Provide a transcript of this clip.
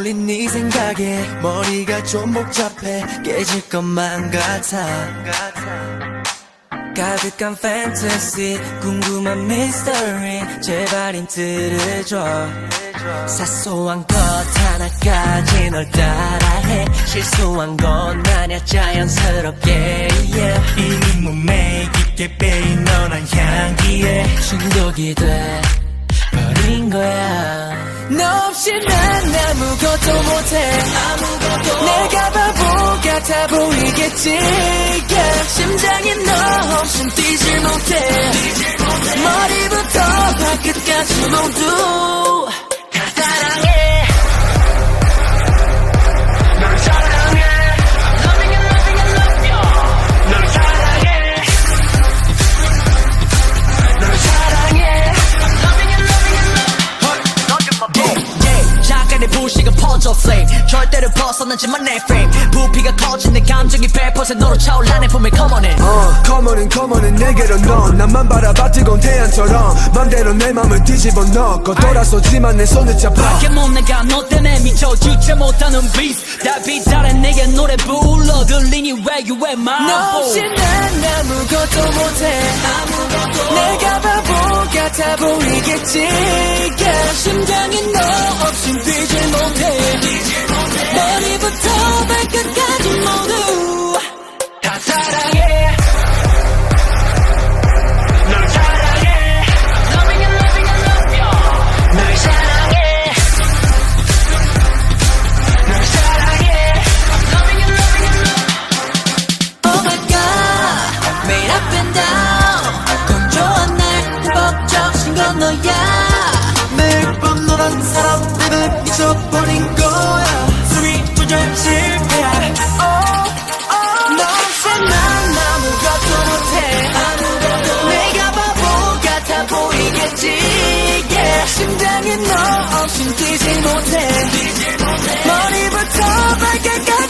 떠올린 네 생각에 머리가 좀 복잡해 깨질 것만 같아. 가득한 판타지 궁금한 미스터리 제발 힌트를 줘. 사소한 것 하나까지 널 따라해. 실수한 건 아냐 자연스럽게 이미 몸에 깊게 빼인 너란 향기에 중독이 돼 버린 거야. 너 없이 난 아무것도 못해. 내가 바보 같아 보이겠지. 심장이 너 없인 뛰질 못해. 머리부터 발끝까지 모두 다 사랑해. 널 사랑해. Loving and loving and love you. 널 사랑해. 널 사랑해. Loving and loving and love. 잠깐의 불씨가 퍼져 flame. 절대로 벗어나지만 내 frame. 부피가 커진 내 감정이 100% 너로 차올라 내 품에 come on in. come on in 내게로 넌 나만 바라봐 뜨거운 태양처럼 맘대로 내 맘을 뒤집어 넣고 돌아서지만 내 손을 잡아. 밖에 못 나가 너 때문에 미쳐 주체 못하는 beast. 달빛 아래 내게 노래 불러 들리니 where you at my 너 없이 난 아무것도 못해. 내가 바보 같아 보이겠지. 심장이 너 없인 뛰질 못해. 머리부터 발끝까지 모두 다 사랑해. 널 사랑해. Loving and loving and love you. 널 사랑해. 널 사랑해. Loving and loving and love. Oh my god 매일 up and down 건조한 날 벅적신 건 너야. 매일 밤 너란 사람 때문에 미쳐버린 거야. 숨이 조절 실패야. 너 없이 난 아무것도 못해. 내가 바보 같아 보이겠지. 심장이 너 없인 뛰질 못해. 머리부터 발끝까지